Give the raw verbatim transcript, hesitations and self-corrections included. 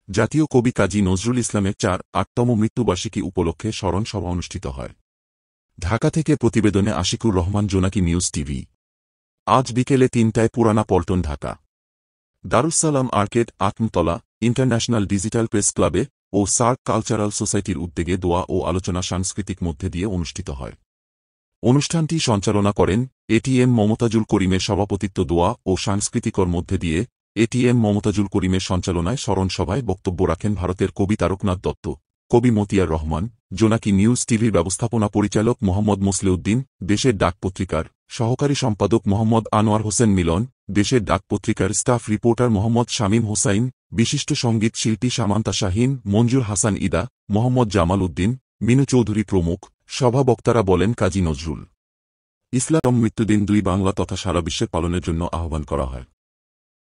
জাতীয় কবি কাজী নজরুল ইসলামের চার আটতম মৃত্যুবার্ষিকী উপলক্ষে স্মরণ সভা অনুষ্ঠিত হয়। ঢাকা থেকে প্রতিবেদনে আশিকুর রহমান, জোনাকি নিউজ টিভি। আজ বিকেলে তিনটায় পুরানা পল্টন, ঢাকা দারুসালাম আর্কেড, আটমতলা ইন্টারন্যাশনাল ডিজিটাল প্রেস ক্লাবে ও সার্ক কালচারাল সোসাইটির উদ্যোগে দোয়া ও আলোচনা সাংস্কৃতিক মধ্যে দিয়ে অনুষ্ঠিত হয়। অনুষ্ঠানটি সঞ্চালনা করেন এটিএম মমতাজুল করিমের সভাপতিত্ব। দোয়া ও সাংস্কৃতিকর মধ্যে দিয়ে এটিএম মমতাজুল করিমের সঞ্চালনায় স্মরণ সভায় বক্তব্য রাখেন ভারতের কবি তারকনাথ দত্ত, কবি মতিয়ার রহমান। জোনাকি নিউজ টিভির ব্যবস্থাপনা পরিচালক মোহাম্মদ মুসলিউদ্দিন, দেশের ডাক পত্রিকার সহকারী সম্পাদক মোহাম্মদ আনোয়ার হোসেন মিলন, দেশের ডাক পত্রিকার স্টাফ রিপোর্টার মোহাম্মদ শামীম হোসাইন, বিশিষ্ট সঙ্গীত শিল্পী সামান্তা শাহীন, মঞ্জুর হাসান ইদা, মোহাম্মদ জামাল উদ্দিন, মিনু চৌধুরী প্রমুখ। সভা বক্তারা বলেন, কাজী নজরুল ইসলাম মৃত্যুদিন দুই বাংলা তথা সারা বিশ্বে পালনের জন্য আহ্বান করা হয়।